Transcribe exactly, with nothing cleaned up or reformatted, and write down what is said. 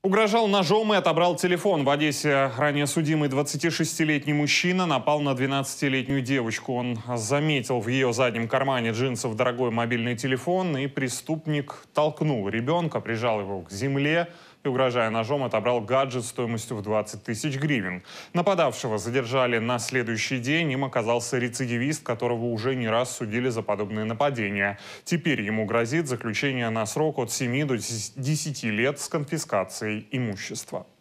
Угрожал ножом и отобрал телефон. В Одессе ранее судимый двадцатишестилетний мужчина напал на двенадцатилетнюю девочку. Он заметил в ее заднем кармане джинсов дорогой мобильный телефон, и преступник толкнул ребенка, прижал его к земле и, угрожая ножом, отобрал гаджет стоимостью в двадцать тысяч гривен. Нападавшего задержали на следующий день. Им оказался рецидивист, которого уже не раз судили за подобные нападения. Теперь ему грозит заключение на срок от семи до десяти лет с конфискацией имущества.